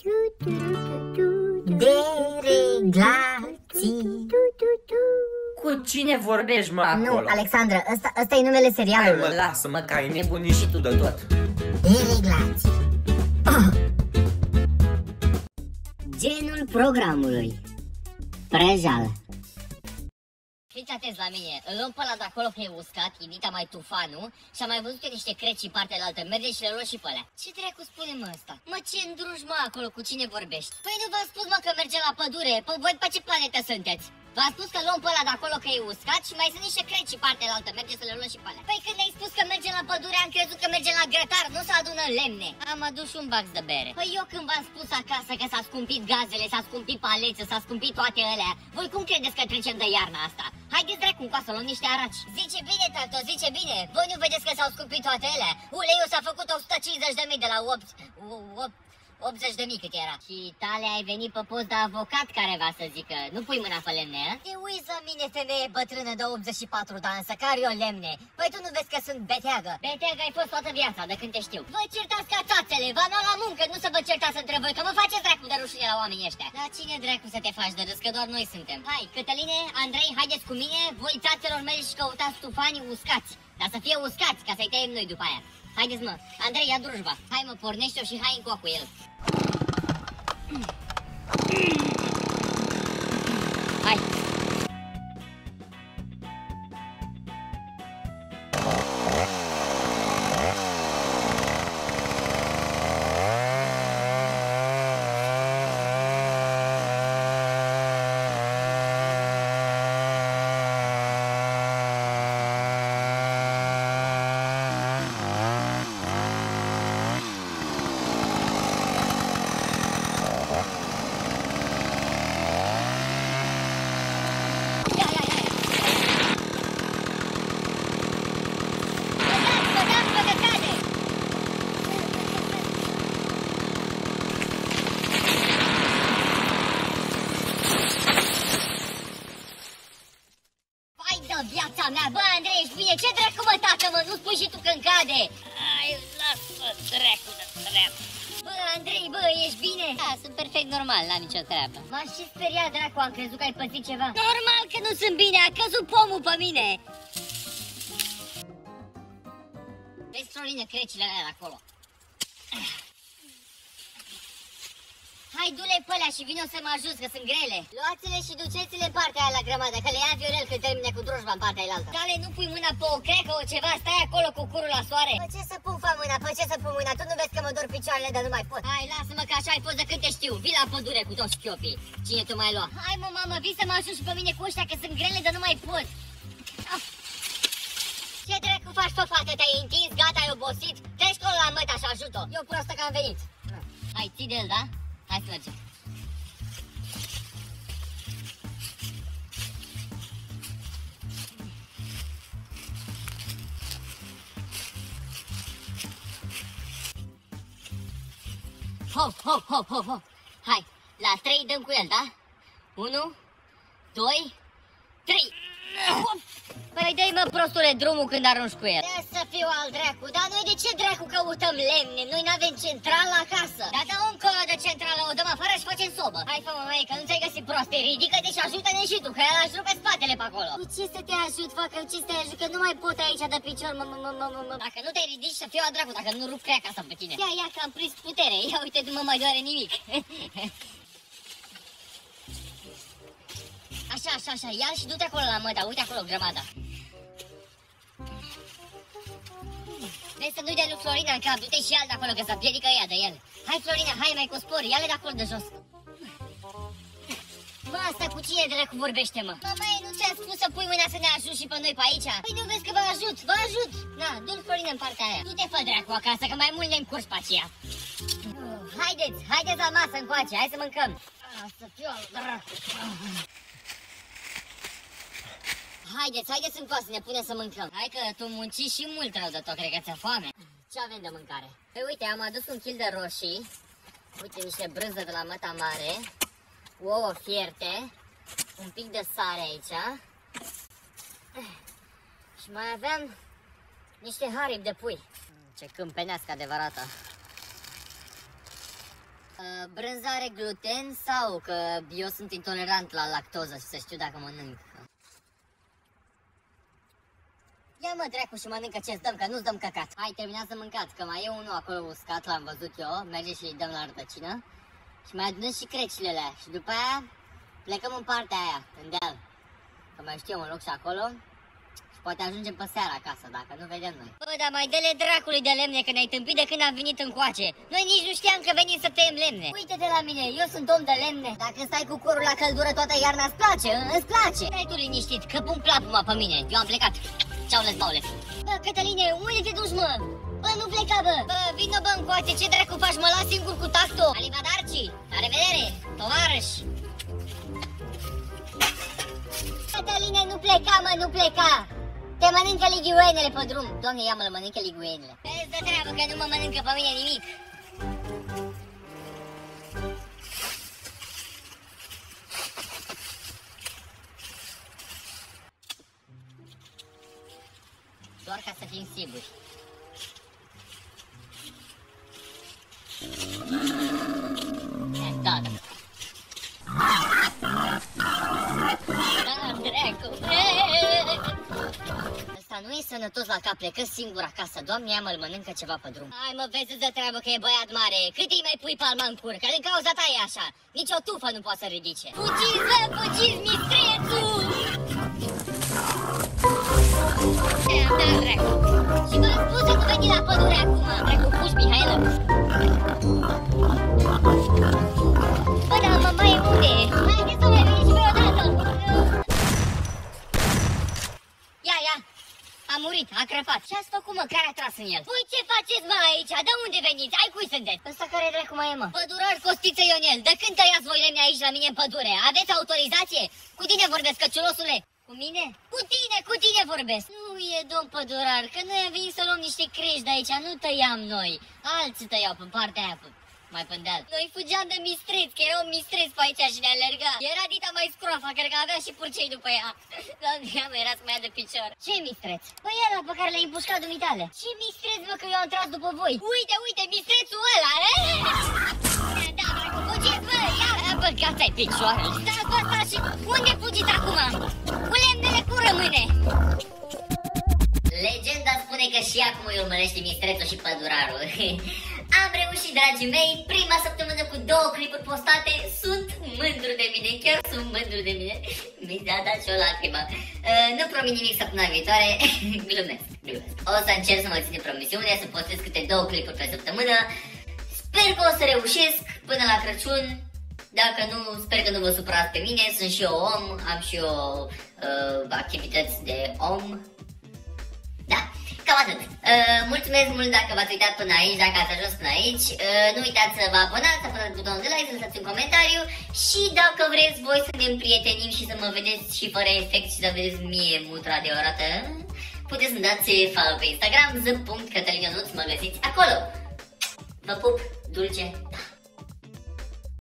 Dereglații. Cu cine vorbești, mă, acolo? Nu, Alexandra, ăsta e numele serialului. Hai, mă, lasă-mă, că ai nebunit și tu de tot. Dereglații. Genul programului: prăjală. Fiți atenți la mine, îl luăm pe ăla de acolo că e uscat, Inita mai tufanu, și am mai văzut că niște creci în partea altă, merge și le luăm și pe alea. Ce dracu spune mă ăsta? Mă, ce îndruși mă acolo, cu cine vorbești? Păi nu v-am spus mă că merge la pădure, voi pe ce planetă sunteți? V-am spus că luăm pe ăla de acolo că e uscat și mai sunt niște creci în partea altă, merge să le luăm și pe alea. Păi când ai spus că merge la pădure am crezut că merge la grătar, nu să adună lemne. Am adus și un bax de bere. Păi eu când v-am spus acasă că s-a scumpit gazele, s-a scumpit paleță, s-a scumpit toate alea, voi cum credeți că trecem de iarna asta? Haideți dracu încoa să luăm niște araci. Zice bine, tată, zice bine. Voi nu vedeți că s-au scumpit toate alea? Uleiul s-a făcut 150.000 de la 80.000 cât era. Și tale ai venit pe post de avocat care va să zică, nu pui mâna pe lemne, a? Te uiți la mine, femeie bătrână de 84 de ani, să car eu lemne. Păi tu nu vezi că sunt beteagă? Beteagă ai fost toată viața, de când te știu. Vă certați ca țațele, v-am luat la muncă, nu să vă certați între voi, că mă faceți dracu de rușine la oamenii ăștia. La cine dracu să te faci de râs, că doar noi suntem. Hai, Cătăline, Andrei, haideți cu mine, voi țațelor mei și căutați tufanii uscați. Dar să fie uscați, ca să-i tăiem noi după aia. Haideți mă, Andrei, ia drujba. Hai mă, pornește-o și hai încoa cu el. Hai! Viața mea, bă, Andrei, ești bine? Ce dracu mă, tată, mă? Nu spui și tu când cade? Hai, lasă dracu de treabă. Bă, Andrei, bă, ești bine? Da, sunt perfect normal, n-am nicio treabă. M-aș și speriat, dracu, am crezut că ai pățit ceva. Normal că nu sunt bine, a căzut pomul pe mine. Vezi, Florină, crecile alea de acolo. Hai, du-le pe alea și vino să mă ajut, că sunt grele. Luați-le și duceți-le în partea aia la grămadă, că le ia Viorel când termine cu drujba în partea aia. Dale, nu pui mâna pe o crecă, o ceva, stai acolo cu curul la soare. Pe ce să pun mâna, pe ce să pun mâna? Tu nu vezi că mă dor picioarele, dar nu mai pot. Hai, lasă-mă că așa ai fost de când te știu. Vii la pădure cu toți șchiopii. Cine tu mai lua? Hai, mă, mamă, vii să mă ajut și pe mine cu ăștia, că sunt grele, dar nu mai pot. Ce dracu faci, pe fată? Te-ai întins, gata, ai obosit? Treci acolo la măta și ajută-o. Eu proastă că am venit. Hai, ții de el, da? Hai să mergem. Hop, hop, hop, hop, hop. Hai, la 3 dăm cu el, da? 1, 2, 3. Păi dă-i mă, prostule, drumul când arunci cu el. Să fiu al dracu, dar noi de ce dracu căutăm lemne? Noi n-avem centrală acasă. Dar dă încolo de centrală, o dăm afară și facem sobă. Hai, fă mă, măi, că nu ți-ai găsit proste, ridică-te și ajută-ne și tu, că el aș rupe spatele pe acolo. Cu ce să te ajut, facă, ce să te ajut, că nu mai pot aici de picior, mă. Dacă nu te ridici, să fiu al dracu, dacă nu rup creaca asta pe tine. Ia, că am prins putere, ia uite, nu mă mai doare nimic. Așa, ia și du-te acolo la măta, uite acolo grămada. Vrei să nu-i dai lui Florina în cap, du-te și ia de acolo, că să piedică ea de el. Hai, Florina, hai mai cu spor, ia-le de acolo de jos. Mă, asta cu cine dracu vorbește, mă? Mamaie, nu ți-am spus să pui mâna să ne ajut și pe noi pe aici? Păi nu vezi că vă ajut, Na, du-l Florina în partea aia. Du-te, fă dracu acasă, că mai mult ne încurci pe aceea. Haideți la masă încoace, hai să mâncăm. Să fiu al dracu. Haideți încoa să ne punem să mâncăm. Hai că tu munci și mult rău de tot, cred că ți-a foame. Ce avem de mâncare? Păi uite, am adus un kil de roșii. Uite, niște brânză de la măta mare. Ouă fierte. Un pic de sare aici. Și mai aveam niște haripi de pui. Ce câmpenească adevărată. Brânza are gluten sau că eu sunt intolerant la lactoză și să știu dacă mănânc? Ia mă dracu și mănâncă ce-ți dăm, că nu-ți dăm căcat. Hai, terminați să mâncați, că mai e unul acolo uscat, l-am văzut eu. Merge și îi dăm la rădăcină. Și mai adunăm și crecile alea. Și după aia plecăm în partea aia, în deal. Că mai știu un loc și acolo. Și poate ajungem pe seara acasă, dacă nu vedem noi. Bă, dar mai dă-le dracului de lemne, că ne-ai tâmpit de când am venit încoace. Noi nici nu știam că venim să tăiem lemne. Uite-te la mine, eu sunt om de lemne. Dacă stai cu corul la căldură toată iarna, îți place, îți place. Stai tu liniștit, că pun plapuma pe mine. Eu am plecat. Ceau, lăsbaule. Bă, Cătăline, unde te duci, mă? Bă, nu pleca, bă. Bă, vină, bă, încoace, ce dracu faci, mă las singur cu tacto. Alivadarci, la revedere, tovarăș. Cătăline, nu pleca, mă, nu pleca. Te mănâncă ligioenele pe drum. Doamne, ia mă, mănâncă ligioenele. Îți dă treabă că nu mă mănâncă pe mine nimic. Doar ca să fim siguri. Da, da. Ăsta nu e sănătos la cap, plecă singur acasă. Doamne, ia mă-l mănâncă ceva pe drum. Hai mă, vezi, îți dă treabă că e băiat mare. Cât îi mai pui palma în cur? Că din cauza ta e așa. Nici o tufă nu poate să ridice. Fugiți, bă, fugiți, mistrețul! Și v-am spus că nu veni la pădure acum. Dracu, puși, Mihailă. Bă, dar mă, mai unde? Haideți să mai veni și pe o dată. Ia, a murit, a crăpat. Ce-ați făcut, mă, care a tras în el? Voi ce faceți, mă, aici? De unde veniți? Ai cui sunteți? Ăsta care dracu mai e, mă? Pădurar Costiță Ionel, de când tăiați voi lemne aici la mine în pădure? Aveți autorizație? Cu tine vorbesc, căciulosule. Cu mine? Cu tine vorbesc. Nu e, domn pădurar, că noi am venit să luăm niște crești de aici, nu tăiam noi. Alții tăiau pe partea aia, mai pe deal. Noi fugeam de mistreț, că era un mistreț pe aici și ne alerga. Era dita mai scroafa, cred că avea și purcei după ea. Doamne, mă, era să mă ia de picior. Ce mistreț? Păi ăla pe care l-ai împușcat dumitale. Ce mistreț, bă, că eu am tras după voi? Uite, mistrețul ăla, Da, dracu, fugiți, bă, ia! Băgați-ai picioarele. Stați, bă, stați și unde fugiți acum? Cu lemnele cu rămâne. Legenda spune că și acum îi urmărește mistrețul și pădurarul. Am reușit, dragii mei, prima săptămână cu 2 clipuri postate. Sunt mândru de mine, chiar sunt mândru de mine. Mi-a dat și o lacrimă. Nu promit nimic săptămâna viitoare. Glumesc. O să încerc să mă țin de promisiune, să postez câte 2 clipuri pe săptămână. Sper că o să reușesc până la Crăciun. Dacă nu, sper că nu vă supărați pe mine. Sunt și eu om, am și eu activități de om. Da, cam atât. Mulțumesc mult dacă v-ați uitat până aici, dacă ați ajuns până aici. Nu uitați să vă abonați, să apăsați butonul de like, să lăsați un comentariu. Și dacă vreți voi să ne împrietenim și să mă vedeți și fără efect și să vedeți mie mutra de o rată, puteți să-mi dați follow pe Instagram, z.cătălin Ionuț, mă găsiți acolo. Vă pup, dulce,